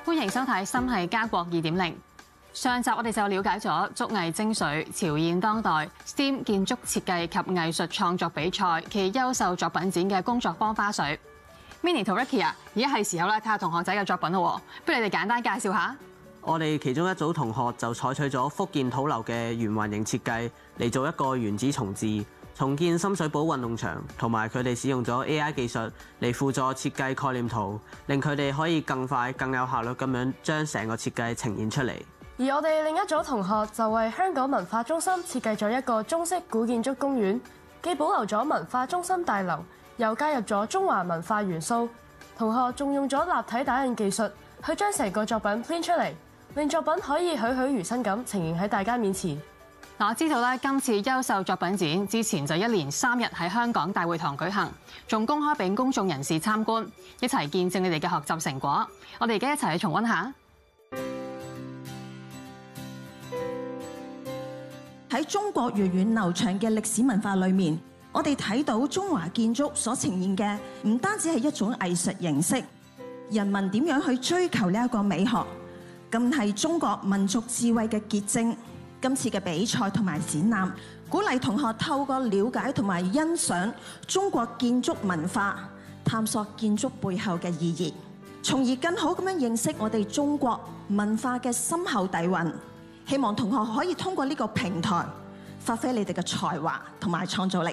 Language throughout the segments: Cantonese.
歡迎收睇《心係家國2.0》。上集我哋就了解咗竹藝精髓、潮現當代、STEAM 建築設計及藝術創作比賽其優秀作品展嘅工作坊花絮。Minnie 同 Ricky 啊，而家係時候咧睇下同學仔嘅作品咯，不如你哋簡單介紹下。 我哋其中一組同學就採取咗福建土樓嘅圓環形設計嚟做一個原址重置，重建深水埗運動場，同埋佢哋使用咗 AI 技術嚟輔助設計概念圖，令佢哋可以更快、更有效率咁樣將成個設計呈現出嚟。 而我哋另一組同學就為香港文化中心設計咗一個中式古建築公園，既保留咗文化中心大樓，又加入咗中華文化元素。同學仲用咗立體打印技術去將成個作品 print 出嚟，令作品可以栩栩如生咁呈現喺大家面前。 嗱，我知道咧，今次優秀作品展之前就一連3日喺香港大會堂舉行，仲公開俾公眾人士參觀，一齊見證你哋嘅學習成果。我哋而家一齊去重溫下。 喺中國源遠流長嘅歷史文化裏面，我哋睇到中華建築所呈現嘅唔單止係一種藝術形式，人民點樣去追求呢一個美學，更係中國民族智慧嘅結晶。今次嘅比賽同埋展覽，鼓勵同學透過了解同埋欣賞中國建築文化，探索建築背後嘅意義，從而更好咁樣認識我哋中國文化嘅深厚底蘊。希望同學可以通過呢個平台，發揮你哋嘅才華同埋創造力。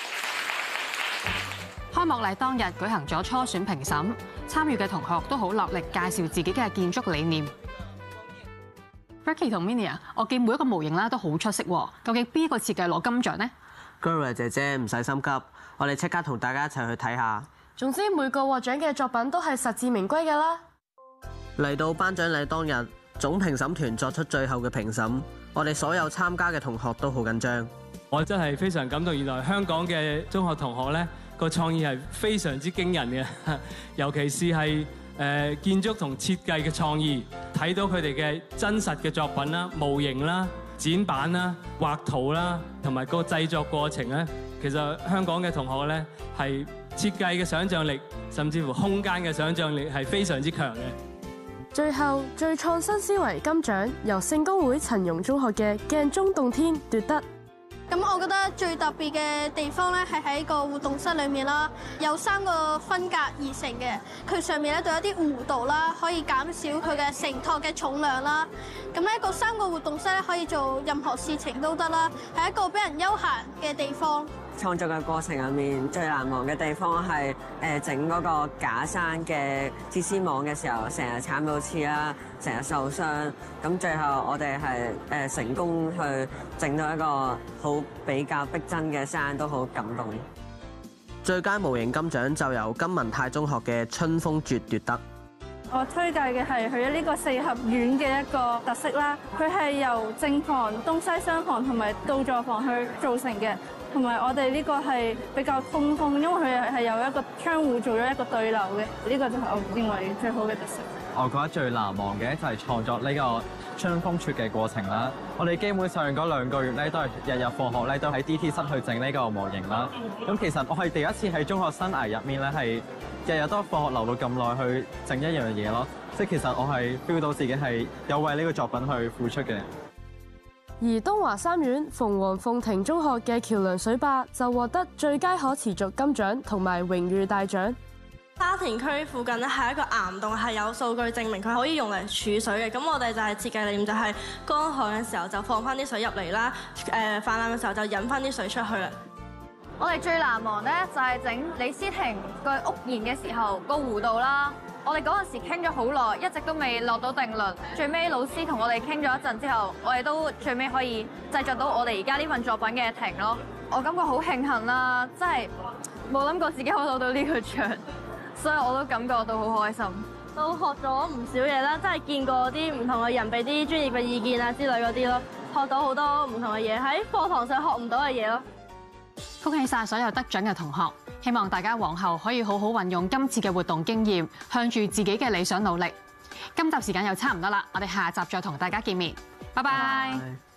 開幕禮當日舉行咗初選評審，參與嘅同學都好落力介紹自己嘅建築理念。Ricky 同 Minnie 啊，我見每一個模型啦都好出色喎，究竟邊個設計攞金獎呢？ Gloria 姐姐唔使心急，我哋即刻同大家一齊去睇下。 總之每個獲獎嘅作品都係實至名歸㗎啦。 嚟到頒獎禮當日，總評審團作出最後嘅評審，我哋所有參加嘅同學都好緊張。 我真係非常感動，原來香港嘅中學同學咧個創意係非常之驚人嘅，尤其是係建築同設計嘅創意，睇到佢哋嘅真實嘅作品啦、模型啦、展板啦、畫圖啦，同埋個製作過程咧，其實香港嘅同學咧係設計嘅想像力，甚至乎空間嘅想像力係非常之強嘅。 最後，最創新思維金獎由聖公會陳容中學嘅鏡中洞天奪得。 咁我覺得最特別嘅地方咧，係喺個活動室裏面啦，有3個分隔而成嘅，佢上面咧都有啲弧度啦，可以減少佢嘅承托嘅重量啦。咁咧個3個活動室咧可以做任何事情都得啦，係一個俾人休閒嘅地方。 創作嘅過程入面最難忘嘅地方係整嗰個假山嘅鐵絲網嘅時候，成日慘到刺啦，成日受傷。咁最後我哋係成功去整到一個好比較逼真嘅山，都好感動。 最佳模型金獎就由金文泰中學嘅春風絕奪得。 我推介嘅係佢呢個4合院嘅一個特色啦，佢係由正房、東西雙房同埋倒座房去造成嘅，同埋我哋呢個係比較通風，因為佢係有一個窗戶做咗一個對流嘅，呢個就係我認為最好嘅特色。 我覺得最難忘嘅就係創作呢個春風撮嘅過程啦。我哋基本上嗰2個月咧都係日日放學咧都喺 DT 室去整呢個模型啦。咁其實我係第一次喺中學生涯入面咧係日日都放學留到咁耐去整一樣嘢咯。即係其實我係 feel 到自己係有為呢個作品去付出嘅。 而東華三院鳳凰鳳亭中學嘅橋梁水壩就獲得最佳可持續金獎同埋榮譽大獎。 沙田區附近咧係一個岩洞，係有數據證明佢可以用嚟儲水嘅。咁我哋就係設計理念就係乾旱嘅時候就放翻啲水入嚟啦，氾濫嘅時候就引翻啲水出去啦。 我哋最難忘咧就係整李思婷個屋檐嘅時候個弧度啦。我哋嗰陣時傾咗好耐，一直都未落到定論。最尾老師同我哋傾咗一陣之後，我哋都最尾可以製作到我哋而家呢份作品嘅亭咯。我感覺好慶幸啦，真係冇諗過自己可以攞到呢個獎。所以我都感覺到好開心， 都學咗唔少嘢啦，真係見過啲唔同嘅人俾啲專業嘅意見啊之類嗰啲咯，學到好多唔同嘅嘢，喺課堂上學唔到嘅嘢咯。 恭喜晒所有得獎嘅同學，希望大家往後可以好好運用今次嘅活動經驗，向住自己嘅理想努力。今集時間又差唔多啦，我哋下集再同大家見面，拜拜。